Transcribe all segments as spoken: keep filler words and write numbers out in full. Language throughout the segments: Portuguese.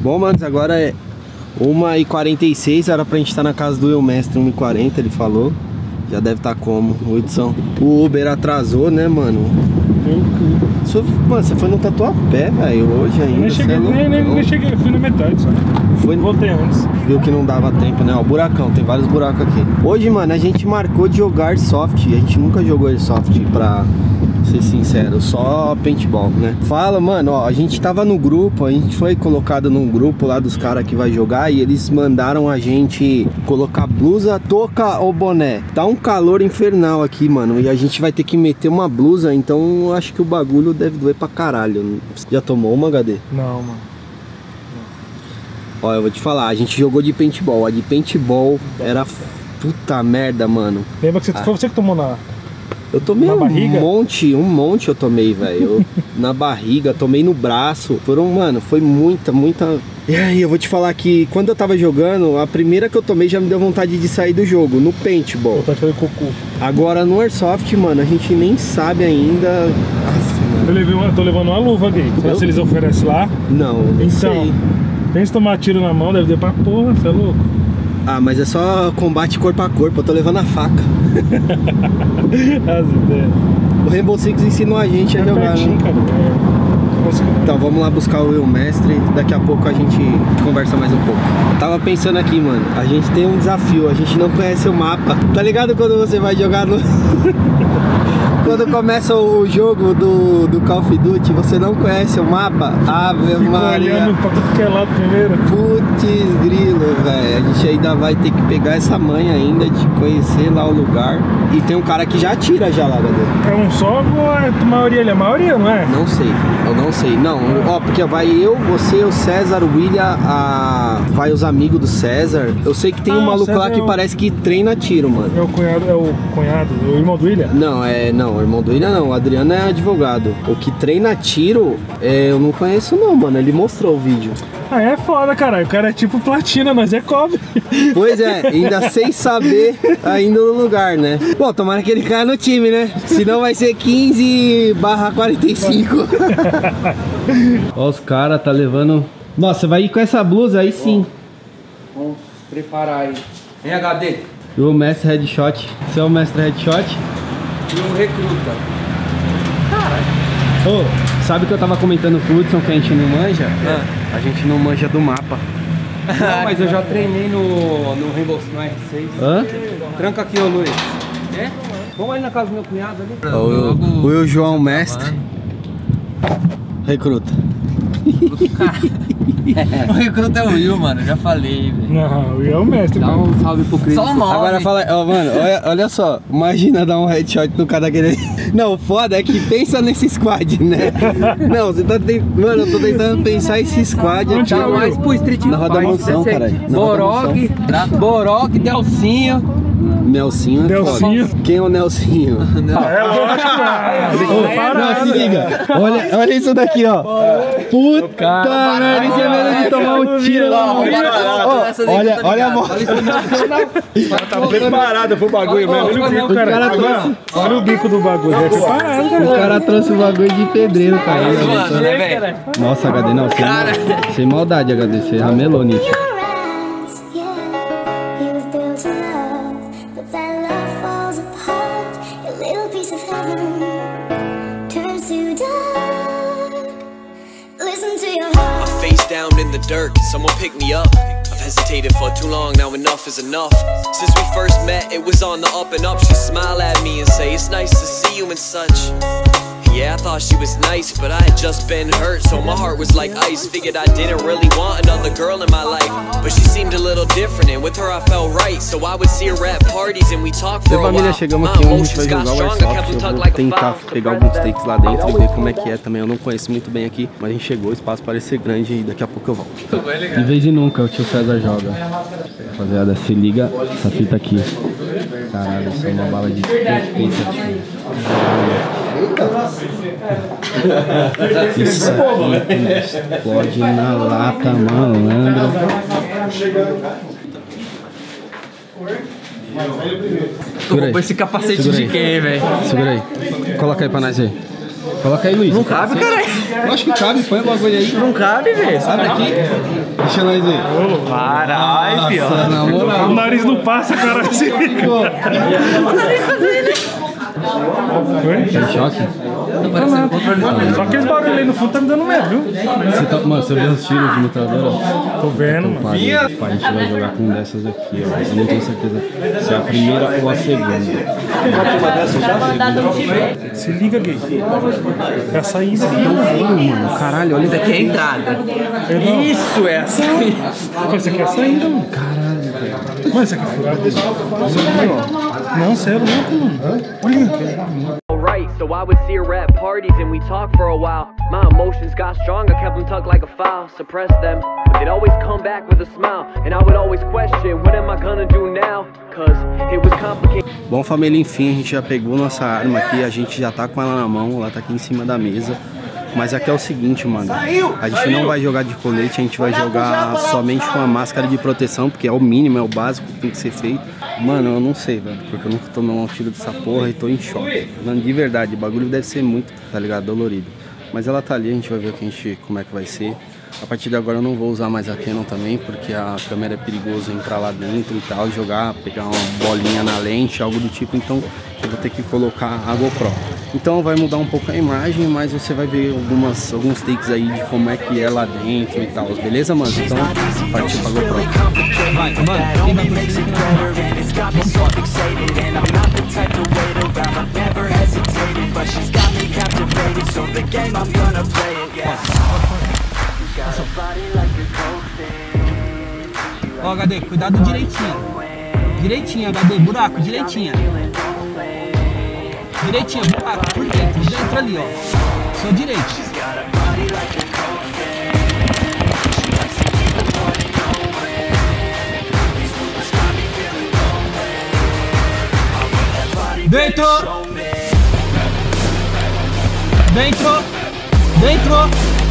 Bom, manos, agora é uma e quarenta e seis, era pra gente estar na casa do Will Mestre, uma e quarenta, ele falou. Já deve estar como, Hudson. O Uber atrasou, né, mano? Só, mano, você foi no Tatuapé, velho, hoje ainda. Nem cheguei, nem, nem, nem cheguei, fui na metade só. Foi, voltei antes. Viu que não dava tempo, né? Ó, buracão, tem vários buracos aqui. Hoje, mano, a gente marcou de jogar Airsoft. A gente nunca jogou Airsoft, pra ser sincero, só paintball, né? Fala, mano, ó, a gente tava no grupo, a gente foi colocado num grupo lá dos caras que vai jogar e eles mandaram a gente colocar blusa, touca ou boné. Tá um calor infernal aqui, mano, e a gente vai ter que meter uma blusa, então acho que o bagulho deve doer pra caralho. Já tomou uma, H D? Não, mano. Ó, eu vou te falar, a gente jogou de paintball, a de paintball era puta merda, mano. Lembra que você, ah. foi você que tomou na... Eu tomei na um barriga? monte, um monte eu tomei, velho. Na barriga, tomei no braço. Foram, mano, foi muita, muita... E aí, eu vou te falar que quando eu tava jogando, a primeira que eu tomei já me deu vontade de sair do jogo, no paintball. Vontade de fazer cocô. Agora no Airsoft, mano, a gente nem sabe ainda... Nossa, eu, levei uma, eu tô levando uma luva, gay. Será que eles oferecem lá? Não, não então, sei. Pensa em tomar tiro na mão, deve ter pra porra, você é louco? Ah, mas é só combate corpo a corpo, eu tô levando a faca. As ideias. O Rainbow Six ensinou a gente a é jogar, né? Cara. Então vamos lá buscar o Will Mestre. Daqui a pouco a gente conversa mais um pouco. Eu tava pensando aqui, mano, a gente tem um desafio, a gente não conhece o mapa. Tá ligado quando você vai jogar no... Quando começa o jogo do, do Call of Duty, você não conhece o mapa? Ave Fico Maria. olhando pra tudo que é lado primeiro. Putz grilo, velho. A gente ainda vai ter que pegar essa manha ainda de conhecer lá o lugar. E tem um cara que já atira já lá, galera. É um só ou é a maioria? Ele é a maioria, não é? Não sei, eu não sei. Não, ó, porque vai eu, você, o César, o William, a... vai os amigos do César. Eu sei que tem ah, um maluco lá que é o... parece que treina tiro, mano. É o cunhado, é o cunhado, o irmão do William? Não, é, não, o irmão do William não, o Adriano é advogado. O que treina tiro, é, eu não conheço não, mano, ele mostrou o vídeo. Ah, é foda, caralho, o cara é tipo platina, nós é cobre. Pois é, ainda sem saber ainda no lugar, né? Bom, tomara que ele caia no time, né? Senão vai ser quinze barra quarenta e cinco. Ó, os caras tá levando... Nossa, vai ir com essa blusa aí sim. Vamos se preparar aí. Vem, H D. E o mestre headshot. Você é o mestre headshot? E um recruta. Caralho. Ô, oh, sabe que eu tava comentando com o Hudson que a gente não manja? Ah. A gente não manja do mapa. Não, mas eu já treinei no, no Rainbow no R seis. Hã? Tranca aqui, ô Luiz. É? Vamos ali na casa do meu cunhado ali. O, o Will João Mestre. Recruta. O recruta é o Will, mano, já falei, velho. Não, o Will é o mestre. Dá um salve pro Cris. Só um nome. Agora fala, ó, mano, olha, olha só, imagina dar um headshot no cara daquele. Não, o foda é que pensa nesse squad, né? Não, você tá tentando. Mano, eu tô tentando pensar esse squad aqui. Tá mais pro Street Fighter. Na Roda Mansão, caralho. Borog, Borog, Delcinho. Nelsinho é Nelsinho. Foda. Quem é o Nelsinho? Ah, é lógico, Não, se liga. Olha, olha isso daqui, ó. Puta merda, isso é medo de tomar um tiro lá. Olha, olha a moto. Tá preparado pro bagulho mesmo. Olha o bico, cara. Olha o bico do bagulho. É preparado, cara. O cara trouxe o bagulho de pedreiro, cara. Nossa, H D, não. Sem maldade, H D. Você ramelou nisso. Down in the dirt, someone pick me up. I've hesitated for too long, now enough is enough. Since we first met, it was on the up and up. She'd smile at me and say, it's nice to see you and such. Yeah, I thought she was nice, but I had just been hurt, so my heart was like ice. Figured I didn't really want another girl in my life, but she seemed a little different, and with her I felt right. So I would see her at parties and we talked for a while. Família, chegamos aqui onde a gente vai jogar o Airsoft. Eu vou tentar pegar alguns takes lá dentro e ver como é que é também. Eu não conheço muito bem aqui, mas a gente chegou, o espaço parece ser grande e daqui a pouco eu volto. De vez de nunca o tio César joga. Rapaziada, se liga essa fita aqui. Caralho, isso é uma bala de peita. Isso aqui explode na lata, malandro. Tu roubou esse capacete de quem, velho? Segura aí. Coloca aí pra nós aí. Coloca aí, Luiz. Não cabe, caralho. Eu acho que cabe, põe o bagulho aí. Não cabe, velho. Abre aqui. Deixa nós ver. Caralho, filho. Nossa, na moral. O nariz não passa, cara. Assim. O nariz tá dele. Tá em choque? Só aqueles barulhos aí no fundo tá me dando medo, viu? Você tá, mano, você viu os tiros de metralhadora? Tô vendo, mano. Pai, tipo, a gente vai jogar com dessas aqui, ó. Eu não tenho certeza se é a primeira ou a segunda. Se liga, gay. É a saída. Mano, caralho, olha Isso aqui é a entrada. Isso é a saída. Isso aqui é a saída, mano. Caralho, velho. Mano, isso aqui é furado. Isso aqui, ó. Não, sério, louco, mano. Olha. Alright, so I would see her at parties and we talked for a while. My emotions got strong, I kept them tucked like a file. Suppressed them, but they'd always come back with a smile. And I would always question, what am I gonna do now? Cause it was complicated. Bom, família, enfim, a gente já pegou nossa arma aqui, a gente já tá com ela na mão, ela tá aqui em cima da mesa. Mas aqui é o seguinte, mano, a gente não vai jogar de colete, a gente vai jogar somente com a máscara de proteção, porque é o mínimo, é o básico que tem que ser feito. Mano, eu não sei, velho, porque eu nunca tomei um tiro dessa porra e tô em choque. Mano, de verdade, o bagulho deve ser muito, tá ligado, dolorido. Mas ela tá ali, a gente vai ver o que a gente, como é que vai ser. A partir de agora eu não vou usar mais a Canon também, porque a câmera é perigoso entrar lá dentro e tal, jogar, pegar uma bolinha na lente, algo do tipo, então eu vou ter que colocar a GoPro. Então vai mudar um pouco a imagem, mas você vai ver algumas, alguns takes aí de como é que é lá dentro e tal, beleza, mano? Então, partiu pra GoPro. Vai, mano. Ó, H D, cuidado direitinho. Direitinho, H D, buraco, direitinho. Direitinho, buraco, por dentro, dentro ali, ó. Só direito. Dentro! Dentro! Dentro!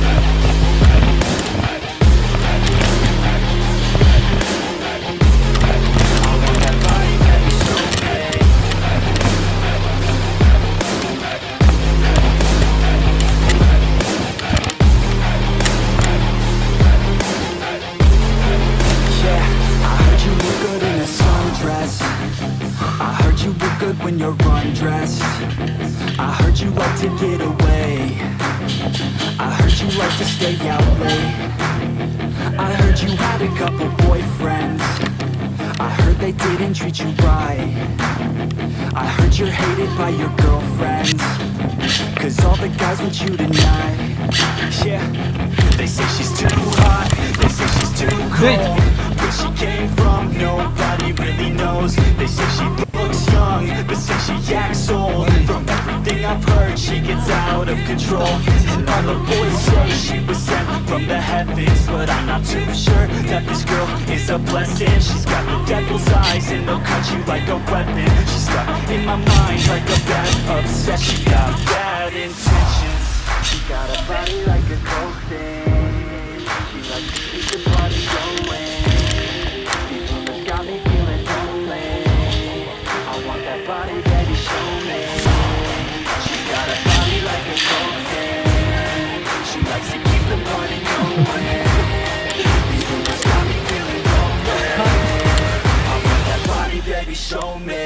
When you're undressed, I heard you like to get away. I heard you like to stay out late. I heard you had a couple boyfriends. I heard they didn't treat you right. I heard you're hated by your girlfriends, cause all the guys want you tonight. Yeah, they say she's too hot, they say she's too cold. Where she came from, nobody really knows. They say she looks young, but say she acts old. From everything I've heard, she gets out of control. And all the boys say she was sent from the heavens, but I'm not too sure that this girl is a blessing. She's got the devil's eyes and they'll cut you like a weapon. She's stuck in my mind like a bad obsession. She got bad intentions. She got a body like a coke thing. She likes to keep the party going. Got me feeling lonely. I want that body, baby, show me. She got a body like a cocaine. She likes to keep the party going. These rumors got me feeling lonely. I want that body, baby, show me.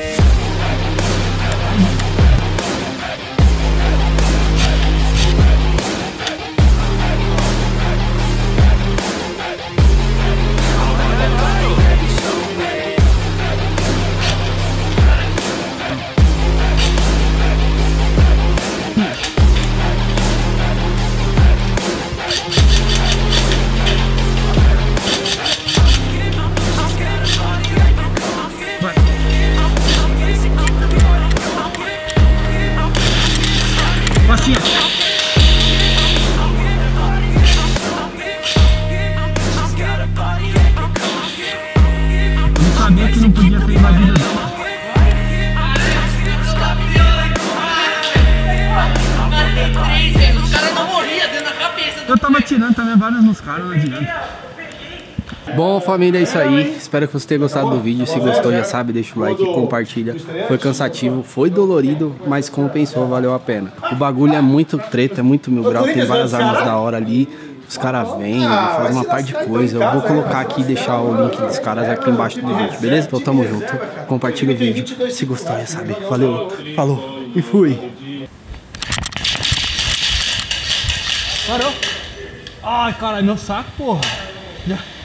Eu sabia que não podia ter invadido não. Eu tava atirando também vários nos caras, não adianta. Bom, família, é isso aí. Espero que você tenha gostado do vídeo. Se gostou, já sabe, deixa o like, compartilha. Foi cansativo, foi dolorido, mas compensou, valeu a pena. O bagulho é muito treta, é muito mil grau, tem várias armas da hora ali. Os caras vêm, fazem uma par de coisa. Eu vou colocar aqui e deixar o link dos caras aqui embaixo do vídeo, beleza? Então tamo junto. Compartilha o vídeo. Se gostou, já sabe. Valeu, falou e fui. Parou. Ai, caralho, meu saco, porra.